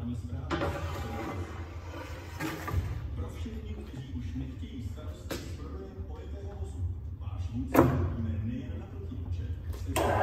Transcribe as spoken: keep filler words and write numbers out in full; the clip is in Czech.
aktuální zprávy. Pro všechny, kteří už nechtějí starosti s prodejem ojetého vozu, váš vůdce vidíme nejen na protiúčet.